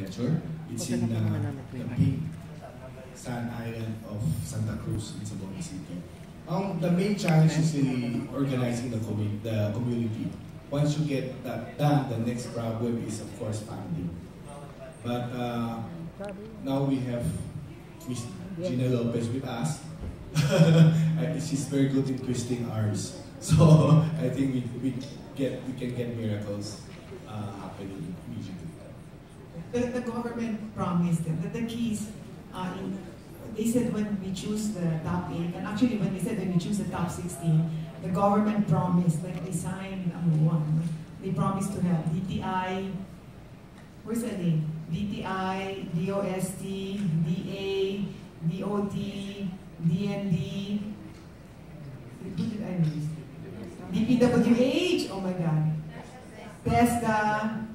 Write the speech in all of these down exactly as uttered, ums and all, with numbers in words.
adventure. It's in uh, the big sand island of Santa Cruz in Sabon City. Um, the main challenge is really organizing the, commu the community. Once you get that done, the next problem is of course funding. But uh, now we have Miss Gina Lopez with us. She's very good in twisting arms, so I think we, we get we can get miracles uh, happening immediately. The, the government promised them that the keys, uh, in, they said when we choose the top eight, and actually when they said when we choose the top sixteen, the government promised, like they signed um, one, they promised to help D T I, where's the name? D T I, D O S T, D A, D O T, D N D, who did I miss? D P W H, oh my God. TESDA,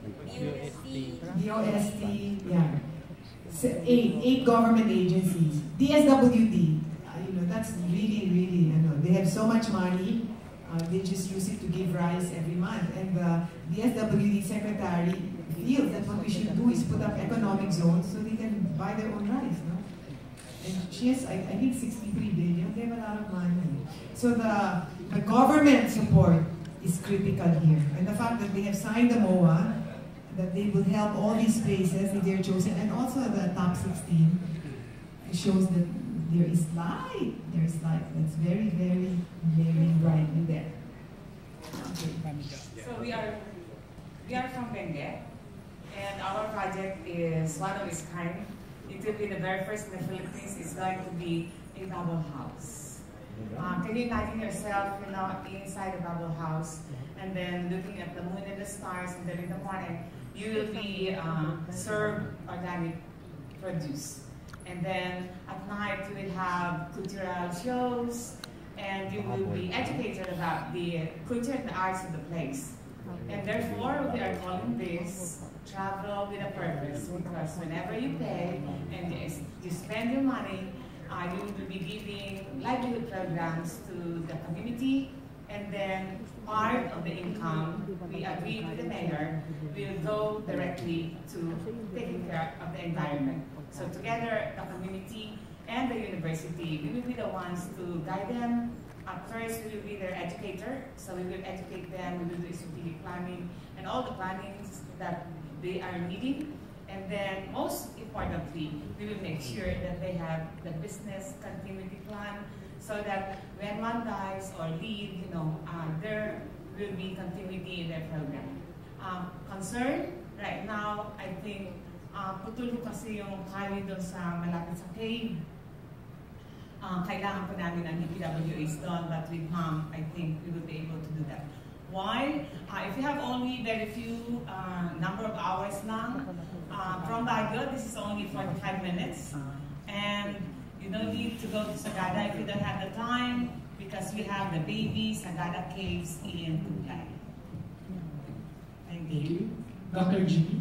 D O S T, yeah. So eight, eight government agencies. D S W D, uh, you know, that's really, really, you know, they have so much money, uh, they just use it to give rice every month. And the D S W D secretary feels that what we should do is put up economic zones so they can buy their own rice, no? And she has, I, I think, sixty-three billion, they have a lot of money. So the, the government support is critical here. And the fact that they have signed the M O A, that they will help all these places if they're chosen, and also the top sixteen, it shows that there is light. There is light. That's very, very, very bright in there. Okay. So we are we are from Benguet, and our project is one of its kind. It will be the very first in the Philippines. It's going to be a bubble house. Um, can you imagine yourself, you know, inside a bubble house, and then looking at the moon and the stars, and then in the morning you will be uh, served organic produce. And then at night you will have cultural shows, and you will be educated about the culture and the arts of the place. And therefore we are calling this Travel with a Purpose, because whenever you pay and you spend your money, uh, you will be giving livelihood programs to the community, and then part of the income, we agreed with the mayor, will go directly to taking care of the environment. So together, the community and the university, we will be the ones to guide them. At first, we will be their educator, so we will educate them, we will do strategic planning, and all the plannings that they are needing. And then, most importantly, we will make sure that they have the business continuity plan, so that when one dies or leave, you know, uh, there will be continuity in their program. Um, concern, right now, I think, uh, putol ko kasi yung kali doon sa malapit sa cave. Uh, kailangan po namin ang D P W H doon, but with mom, I think we will be able to do that. Why? Uh, if you have only very few uh, number of hours lang, uh, from Baguio, this is only forty-five minutes. And you don't need to go to Sagada if you don't have the time, because we have the baby Sagada Caves in Kublai. Thank you. Doctor G.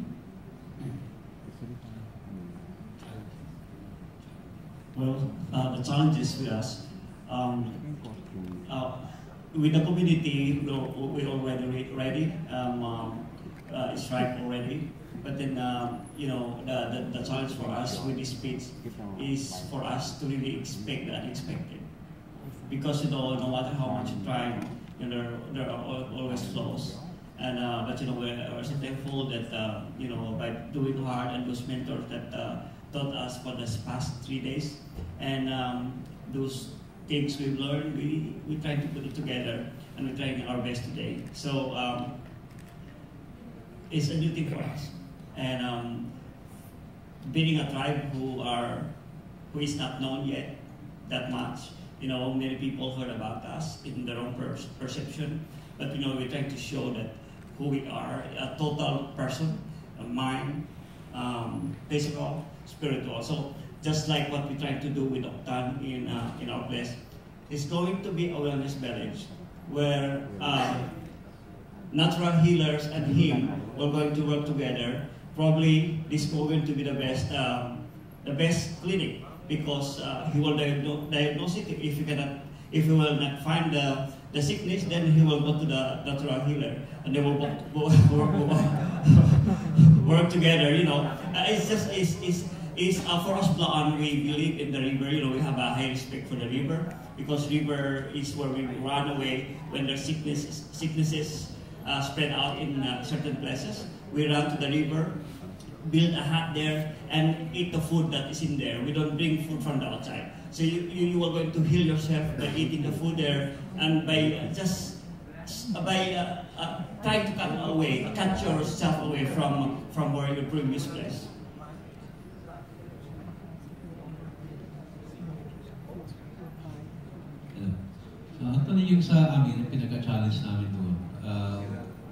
Well, uh, the challenges with us, um, uh, with the community, we already ready. Um, um, uh, it's ripe already. But then, uh, you know, the, the, the challenge for us with this pitch is for us to really expect the unexpected. Because, you know, no matter how much you try, you know, there, there are always flaws. And, uh, but, you know, we're, we're so thankful that, uh, you know, by doing hard and those mentors that uh, taught us for the past three days. And um, those things we've learned, we, we try to put it together, and we're trying our best today. So um, it's a new thing for us. And um, being a tribe who are who is not known yet that much, you know, many people heard about us in their own per perception, but you know, we're trying to show that who we are, a total person, a mind, um, physical, spiritual. So just like what we're trying to do with Octan in uh, in our place, it's going to be a wellness village where uh, natural healers and him are going to work together. Probably this is going to be the best, um, the best clinic, because uh, he will diagnose, diagnose it. If you cannot, if you will not find the the sickness, then he will go to the natural healer, and they will work, work, work, work, work together. You know, uh, it's just it's it's. Is uh, for us Blaan, we believe in the river. You know, we have a high respect for the river because river is where we run away when there's sickness, sicknesses uh, spread out in uh, certain places. We run to the river, build a hut there, and eat the food that is in there. We don't bring food from the outside. So you, you, you are going to heal yourself by eating the food there and by just by uh, uh, trying to cut away, cut yourself away from from where your previous place. Uh, actually, yung sa amin, pinaka-challenge namin doon, uh,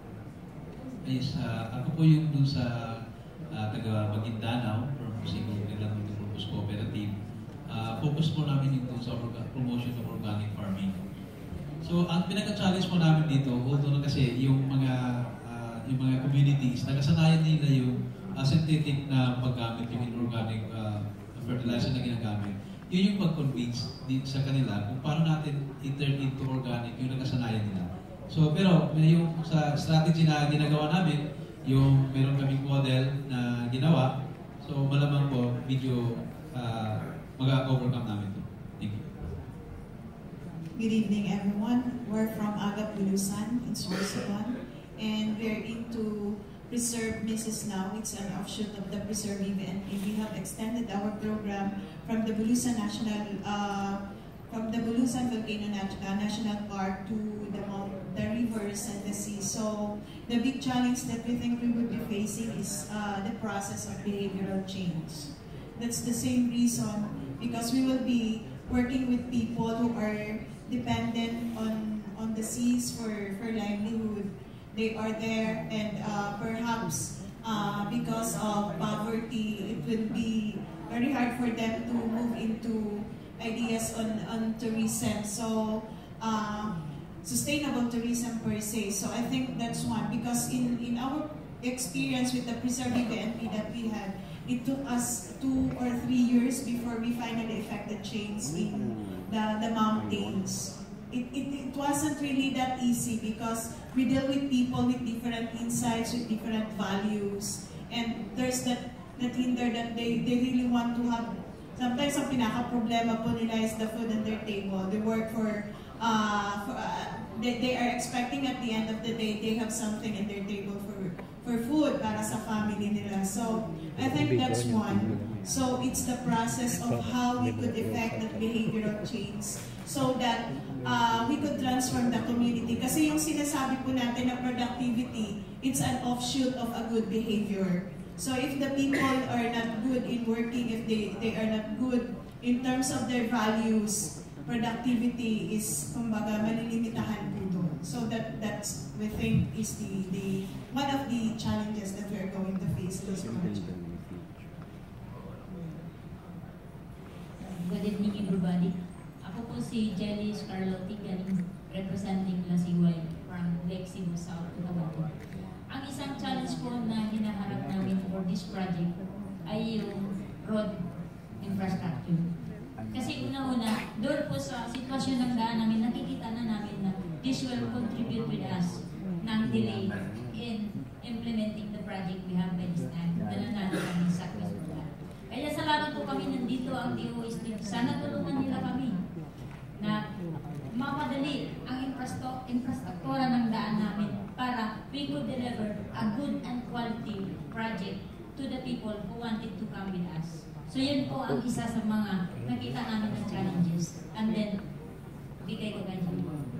is, uh, ako po yung doon sa uh, taga Maguindanao, from Sigo, Nilang Multipurpose Cooperative. Uh, focus po namin yung doon sa promotion of organic farming. So, ang pinaka-challenge po namin dito, although kasi yung mga uh, yung mga communities, nakasanayan nila yung uh, synthetic na paggamit, yung inorganic uh, fertilizer na ginagamit. Yun yung pag-convince sa kanila kung paano natin i-turn into organic yung nakasanayan nila. So, pero yung sa strategy na ginagawa namin, yung meron kaming model na ginawa, so malamang po medyo uh, mag-overcome namin ito. Thank you. Good evening, everyone. We're from Agap Bulusan in Sorsogon, and we're into Preserve Missus Now. It's an offshoot of the Preserve V V N P. We have extended our program from the Bulusan National, uh, from the Bulusan Volcano Nat uh, National Park to the mount, the rivers and the sea. So the big challenge that we think we would be facing is uh, the process of behavioral change. That's the same reason because we will be working with people who are dependent on on the seas for for livelihood. They are there, and uh, perhaps uh, because of poverty, it will be very hard for them to move into ideas on, on tourism. So, uh, sustainable tourism per se. So I think that's one, because in, in our experience with the Preserve V V N P that we had, it took us two or three years before we finally effected change in the, the mountains. It, it, it wasn't really that easy because we deal with people with different insights, with different values, and there's that, that hinder that they, they really want to have. Sometimes ang pinaka-problema po nila is the food on their table. They work for, uh, for uh, they, they are expecting at the end of the day they have something in their table for, for food para sa family nila. So I think that's one. So it's the process of how we could effect that behavioral change so that uh, we could transform the community. Kasi yung sinasabi po natin na productivity, it's an offshoot of a good behavior. So if the people are not good in working, if they, they are not good in terms of their values, productivity is, kumbaga, malilimitahan po doon. So that that's, we think, is the, the one of the challenges that we are going to face this project. Good evening, everybody. Ako po si Jelly Scarlotti, galing representing Lasiway from Lake Cebu South, Cotabato. Ang isang challenge po na hinaharap namin for this project ay yung road infrastructure. Kasi una-una, doon po sa sitwasyon ng daan namin, nakikita na namin na this will contribute with us ng delay in implementing the project we have by this time. Dala natin kami sa Quezon. Kaya salamat po kami nandito ang D O S T. Sana tulungan nila kami na mapadali ang infrastruktura ng daan namin para we could deliver a good and quality project to the people who wanted to come with us. So yun po ang isa sa mga nakita namin ng challenges. And then, bigay ko ganyan.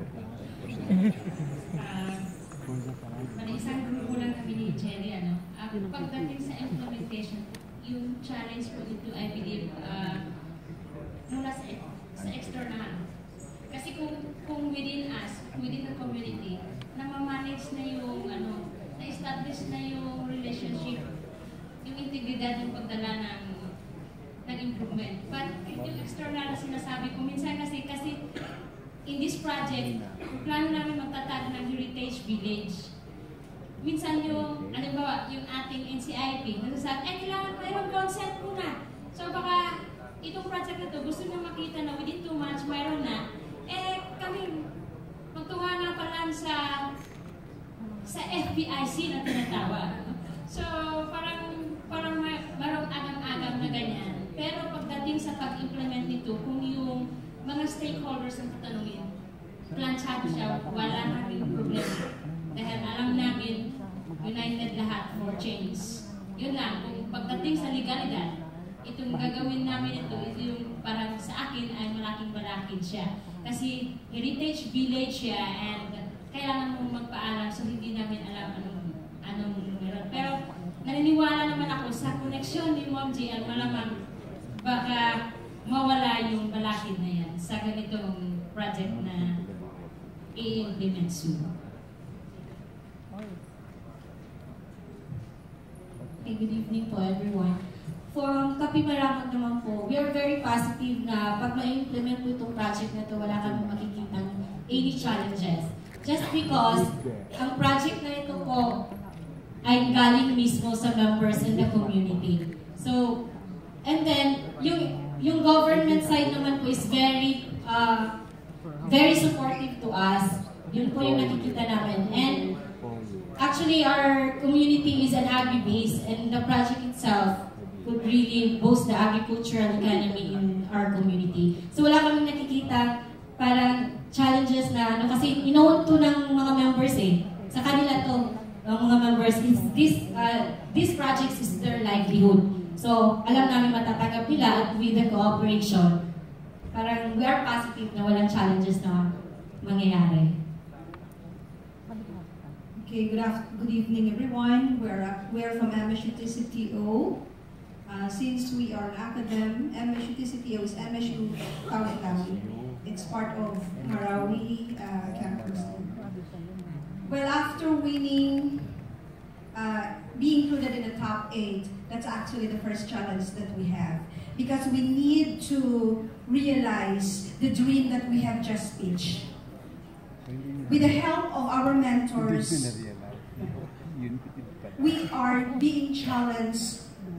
Uh, isang grupo lang kami ni Jerry, ano? Uh, pagdating sa implementation, yung challenge po dito, I believe, uh, mula sa, sa external. Kasi kung, kung within us, within the community, na ma-manage na yung, ano, na-establish na yung relationship, yung integridad ng pagdala ng, ng improvement. But yung external na sinasabi ko, minsan kasi, kasi in this project, plano namin magtatag ng heritage village. Minsan yung, halimbawa, yung ating N C I P, nagsasabi, eh, kailangan mayroong consent muna. So baka itong project na to, gusto nyo makita na within two months, mayroon na, eh, kami, magtunga nga pala sa sa F B I C na tinatawag. So, parang, parang marong agam-agam na ganyan. Pero pagdating sa pag-implement nito, kung yung mga stakeholders ang tatanungin, planchado siya, wala namin problema. Dahil alam namin, united lahat for change. Yun lang, kung pagdating sa legalidad, itong gagawin namin ito, ito yung parang sa akin ay malaking balakid siya. Kasi heritage village siya and kailangan mong magpaalam so hindi namin alam anong, anong meron. Pero naniniwala naman ako sa koneksyon ni Ma'am G L, malamang baka mawala yung balakid na yan sa ganitong project na i-implement soon. Okay, good evening po everyone. From Kapimaramat naman po, we are very positive na pag ma-implement po itong project na ito, wala kami makikita any challenges. Just because ang project na ito po ay galing mismo sa members in the community. So, and then, yung, yung government side naman po is very, uh, very supportive to us. Yun po yung nakikita namin. And actually, our community is an agri-base and the project itself could really boost the agricultural economy in our community. So wala kami nakikita parang challenges na ano, kasi inoon to ng mga members eh. Sa kanila to, ng mga members, is this, uh, this project is their livelihood. So alam namin matatanggap nila at with the cooperation, parang we are positive na walang challenges na mangyayari. Okay, good, after, good evening everyone. We're, uh, we're from M S U T C T O. Uh, since we are an academic, M S U T C T O is M S U Tawi-Tawi. It's part of Marawi uh, campus. Well, after winning, uh, being included in the top eight, that's actually the first challenge that we have. Because we need to realize the dream that we have just pitched. With the help of our mentors, we are being challenged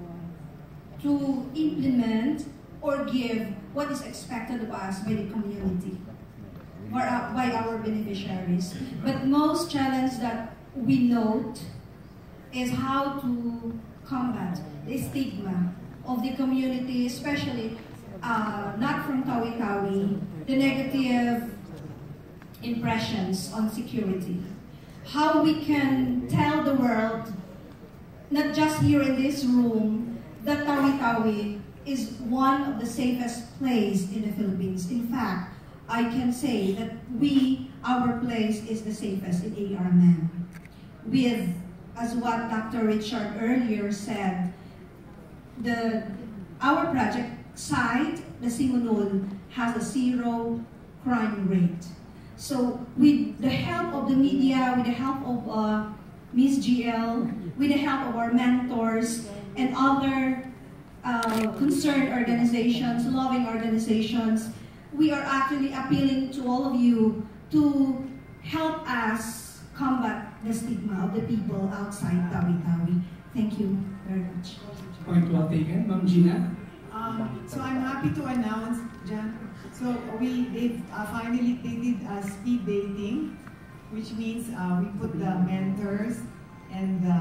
to implement or give what is expected of us by the community, or uh, by our beneficiaries. But most challenge that we note is how to combat the stigma of the community, especially uh, not from Tawi-Tawi, the negative impressions on security. How we can tell the world, not just here in this room, that Tawi-Tawi is one of the safest places in the Philippines. In fact, I can say that we, our place is the safest in A R M M. With, as what Doctor Richard earlier said, the, our project site, the Simunul, has a zero crime rate. So with the help of the media, with the help of uh, Miz G L, with the help of our mentors, and other uh, concerned organizations, loving organizations, we are actually appealing to all of you to help us combat the stigma of the people outside Tawi-Tawi. Thank you very much. Point well taken. Ma'am Gina? Um, so I'm happy to announce, Jan, so we did, uh, finally they did uh, speed dating, which means uh, we put the mentors and the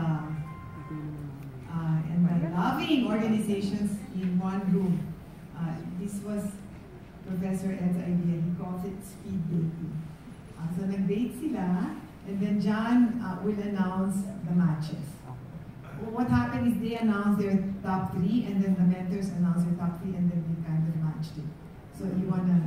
Uh, and by loving organizations in one room. Uh, this was Professor Ed's idea. He calls it speed dating. Uh, so nag-date sila, and then John uh, will announce the matches. What happened is they announce their top three, and then the mentors announce their top three, and then they kind of matched it. So you wanna...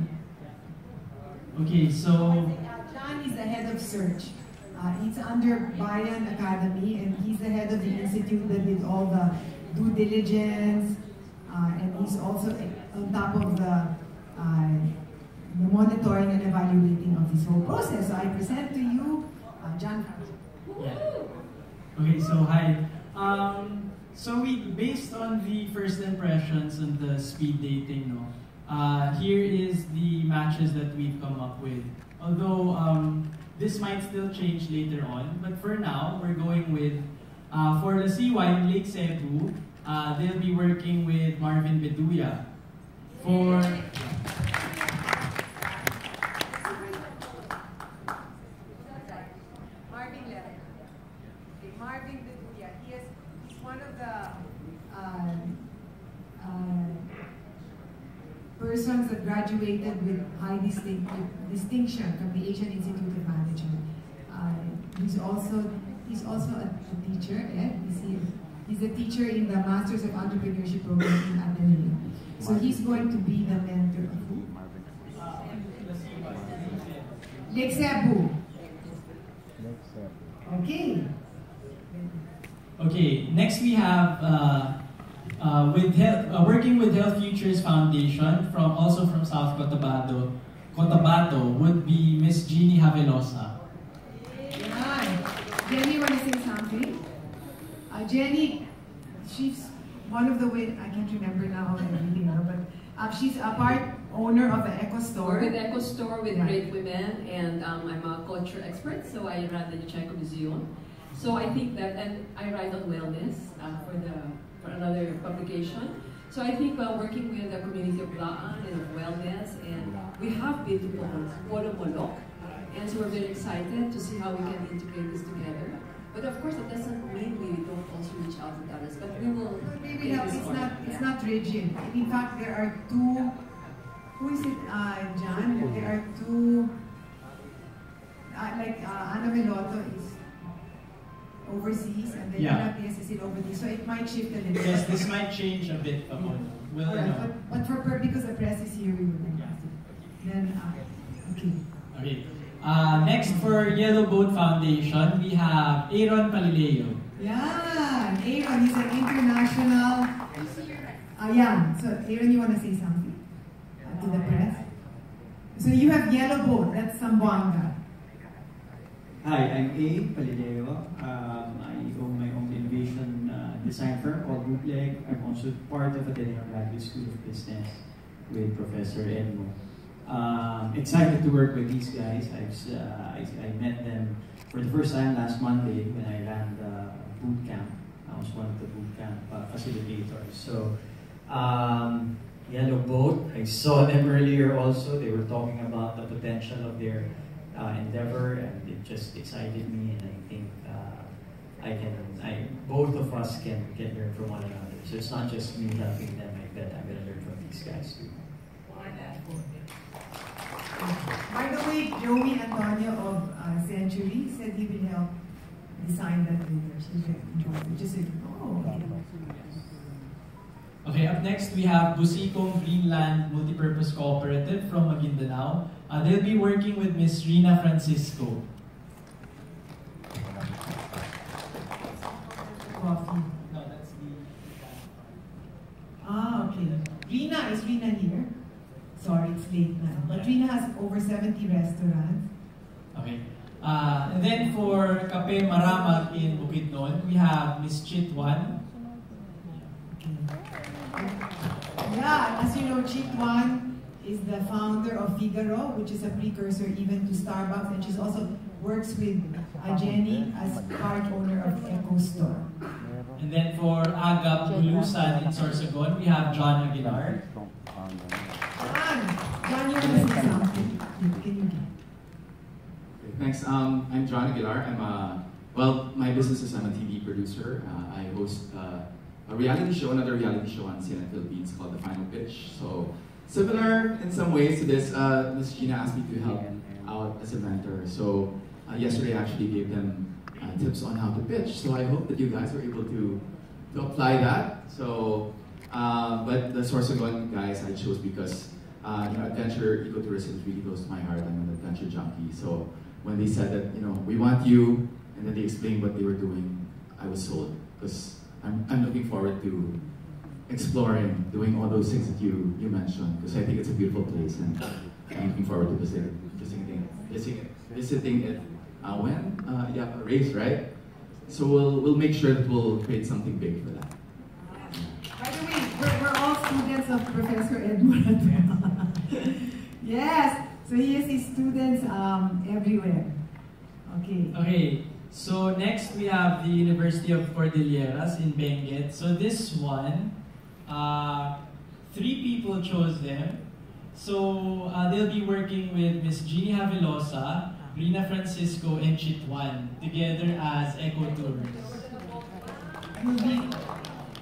Okay, so... Uh, John is the head of search. Uh, he's under Bayan Academy, and he's the head of the institute that did all the due diligence, uh, and he's also on top of the, uh, the monitoring and evaluating of this whole process. So I present to you, uh, John. Yeah. Okay, so hi. Um, so we, based on the first impressions and the speed dating, no, uh, here is the matches that we've come up with. Although, um, this might still change later on, but for now, we're going with, uh, for the C Y in Lake Cebu, uh, they'll be working with Marvin Beduya. For... Marvin Lerena. Okay, Marvin Beduya, he has, persons that graduated with high distinct, distinction from the Asian Institute of Management. Uh, he's also he's also a, a teacher. Ed, he's, he, he's a teacher in the Masters of Entrepreneurship program in Ateneo. So he's going to be the mentor of who? Lexebu. Okay. Okay, next we have uh, uh, with health, uh, working with Health Futures Foundation from also from South Cotabato, Cotabato would be Miss Jeannie Havelosa. Hi. Jenny, want to say something? Uh, Jenny, she's one of the way I can't remember now everything, but uh, she's a part owner of the Eco Store. With Eco Store with yeah. Great Women, and um, I'm a culture expert, so I run the Yuchayco Museum. So I think that, and I write on wellness uh, for the for another publication. So I think while working with the community of Blaan and of wellness, and we have been to Polo Molok, and so we're very excited to see how we can integrate this together. But of course, it doesn't mean we don't also reach out to others, but we will. Maybe no, it's not. It's not rigid. In fact, there are two. Who is it, uh, John? There are two. Uh, like uh, Ana Meloto is overseas, and then Yeah. Ana Diaz is in overseas, so it might shift a little. Yes, this might change a bit. We'll, we'll Alright, know. but, but for per- because the press is here, we would like to. Then, uh, okay. Okay. Uh, next for Yellow Boat Foundation, we have Aaron Palileo. Yeah, Aaron, he's an international. Uh, yeah, so Aaron, you want to say something uh, to the press? So you have Yellow Boat, that's Zamboanga. Hi, I'm A. Palileo. Um, I own my own innovation uh, design firm called Bootleg. I'm also part of Ateneo Graduate School of Business with Professor Edmo. Um, excited to work with these guys. I've, uh, I, I met them for the first time last Monday when I ran the boot camp. I was one of the boot camp uh, facilitators. So, um, Yellow Boat, I saw them earlier also. They were talking about the potential of their uh, endeavor, and it just excited me. And I think uh, I can, I both of us can, can learn from one another. So it's not just me helping them. I bet I'm going to learn from these guys too. By the way, Joey Antonio of uh, Century said he will help design that video. She enjoyed it. Just said, oh, okay. Okay, up next we have Busikong Greenland Multipurpose Cooperative from Maguindanao. Uh, they'll be working with Miss Rina Francisco. Coffee. No, that's the... Ah, okay. Rina, is Rina here? Sorry, it's late now. But Rina has over seventy restaurants. Okay. Uh, and then for Kape Maramak in Bukidnon, we have Miss Chitwan. Yeah, as you know, Chitwan is the founder of Figaro, which is a precursor even to Starbucks, and she also works with uh, Jenny as part owner of Eco Store. And then for Agap Bulusan in Sorsogon, we have John Aguilar. John, John, you want to say something? Can you get? Thanks. Um, I'm John Aguilar. I'm a, well, my business is I'm a T V producer. Uh, I host uh, a reality show, another reality show on C N N Philippines called The Final Pitch. So similar in some ways to this, uh, Miss Gina asked me to help out as a mentor. So uh, yesterday I actually gave them uh, tips on how to pitch. So I hope that you guys were able to, to apply that. So, uh, but the Sorsogon guys I chose because uh, you know, adventure ecotourism really goes to my heart. I'm an adventure junkie. So when they said that, you know, we want you, and then they explained what they were doing, I was sold. Because I'm, I'm looking forward to exploring, doing all those things that you, you mentioned, because I think it's a beautiful place, and I'm looking forward to visiting, visiting, visiting, visiting it uh, when? Uh, yeah, a race, right? So we'll, we'll make sure that we'll create something big for that. By the way, we're, we're all students of Professor Edmund. Yes, so he has his students um, everywhere. Okay. Okay, so next we have the University of Cordilleras in Benguet. So this one, uh, three people chose them. So uh, they'll be working with Miss Jeannie Havelosa, Rina Francisco, and Chitwan together as Eco Tours. You'll be,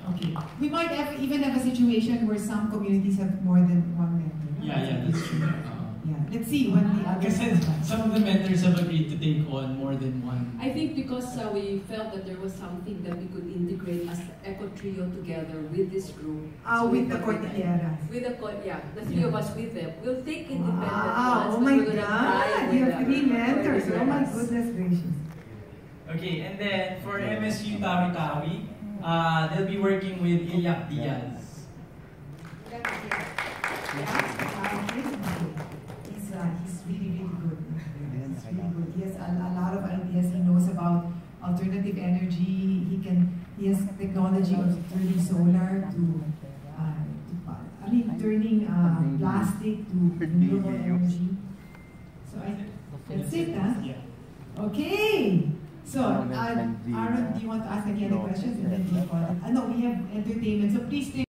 Okay. We might have, even have a situation where some communities have more than one mentor. Yeah, yeah, that's true. Uh, Yeah, let's see when the others. Kasi some of the mentors have agreed to take on more than one. I think because uh, we felt that there was something that we could integrate as Eco Trio together with this group. Ah, so with we the thought we Cordilleras. With the co- yeah, the three Yeah. of us with them. We'll take independent Wow, ones, oh but my we're gonna try God, with you have the three mentors. Oh my Cordilleras. goodness gracious. Okay, and then for M S U Tawi-Tawi, uh, they'll be working with Ilyak Diaz. Yeah, uh, he's, uh, he's really, really good. He's really good. He has a, a lot of ideas. He knows about alternative energy. He can. He has technology of turning solar to, uh, to I mean, turning uh, plastic to renewable energy. So I, that's it, huh? Okay. So, uh, Aaron, do you want to ask any other questions? And then we'll call it. Uh, no, we have entertainment. So please stay.